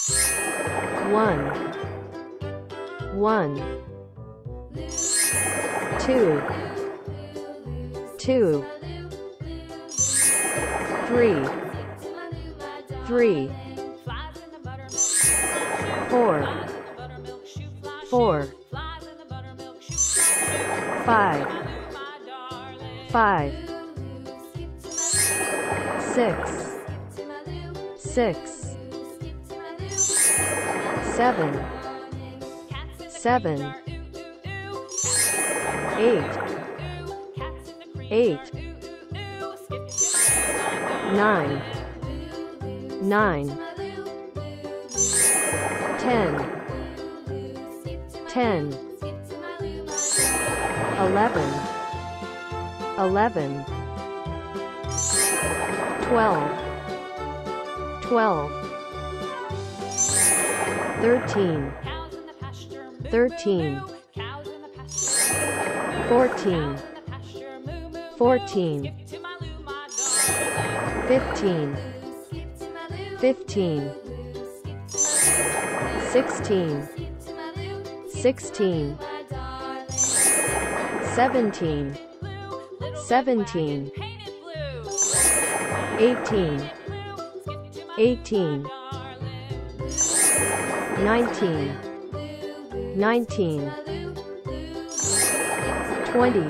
1, 1, 2, 2, 3, 3, 4, 4, 5, 5, 6, 6, 7, 7, 8, 8, 9, 9, 10, 10, 11, 11, 12, 12, 13, 13, 14, 14, 15, 15, 16, 16, 17, 17, 18, 18, 19, 19, 20,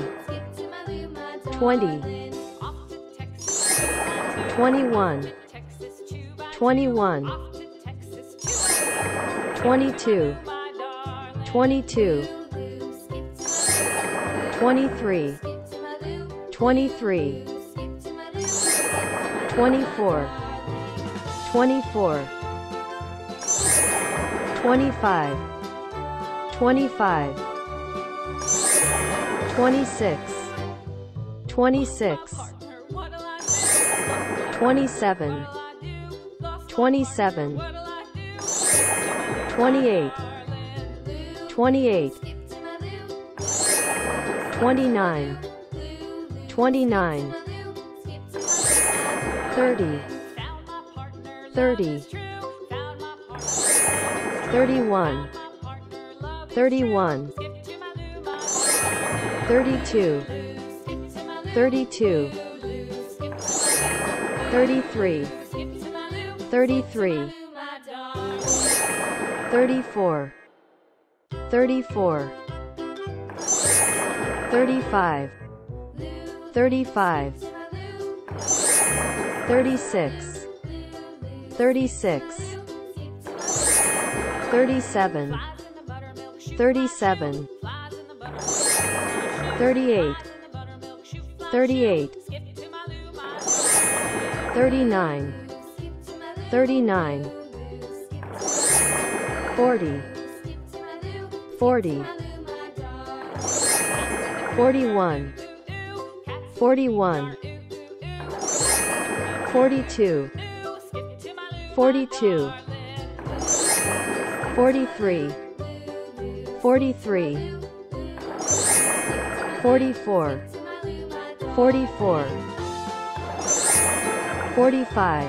20, 21, 21, 22, 22, 23, 23, 24, 24, 25, 25, 26, 26, 27, 27, 28, 28, 29, 29, 30, 30, 31, 31, 32, 32, 33, 33, 34, 34, 35, 35, 36, 36, 37, 37, 38, 38, 39, 39, 40, 40, 41, 41, 42, 42, 43, 43, 44, 44, 45,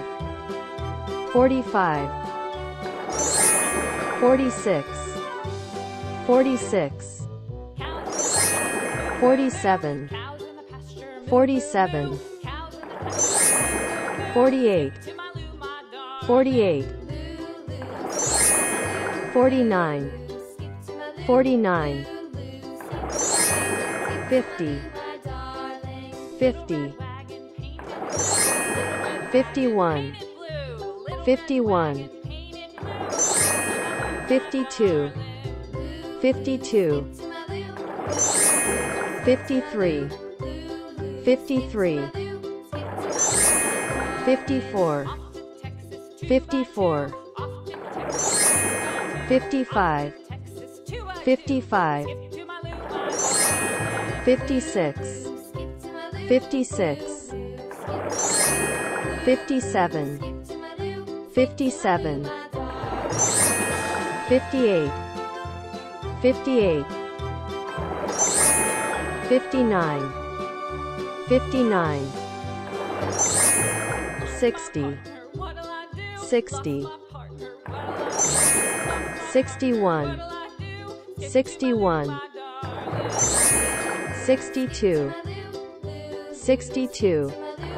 45, 46, 46, 47, 47, 48, 48, 49, 49, 50, 50, 51, 51, 52, 52, 53, 53, 54, 54, 55, 55, 56, 56, 57, 57, 58, 58, 59, 59, 60, 60, 61, 61, 62, 62,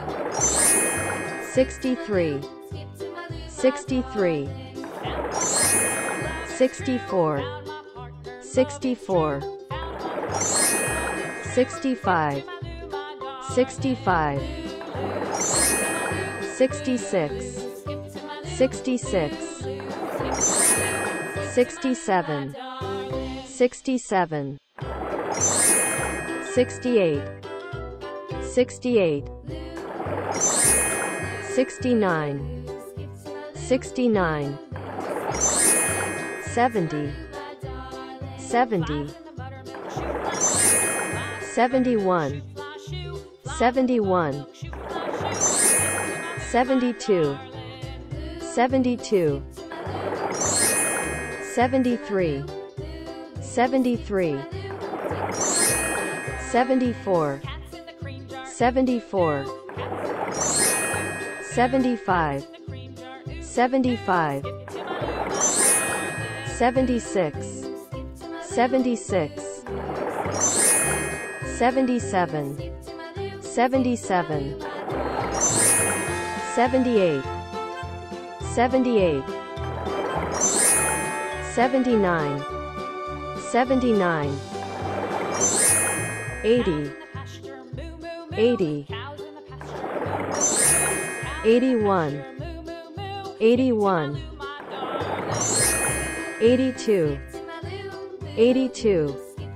63, 63, 64, 64, 65, 65, 66, 66, 67, 67, 68, 68, 69, 69, 70, 70, 71, 71, 72, 72, 73, 73, 74, 74, 75, 75, 76, 76, 77, 77, 78, 78, 79, 79, 80, 80, 81, 81, 82, 82,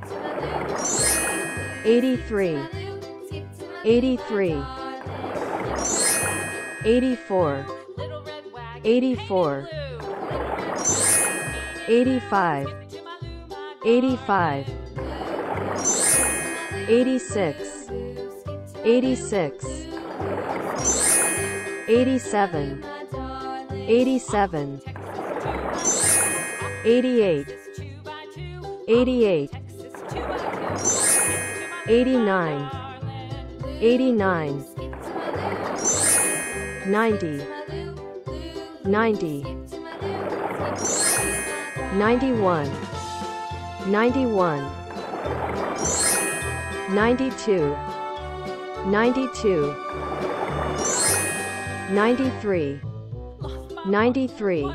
83, 83, 84, 84, 85, 85, 86, 86, 87, 87, 88, 88, 89, 89, 90, 90, 91, 91, 92, 92, 93, 93,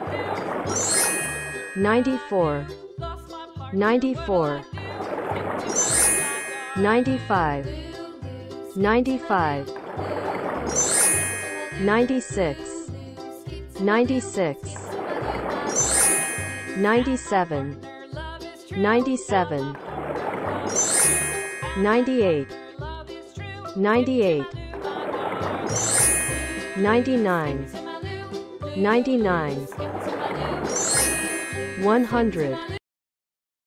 94, 94, 95, 95, 96, 96, 97, 97, 98, 98, 99, 99, 100.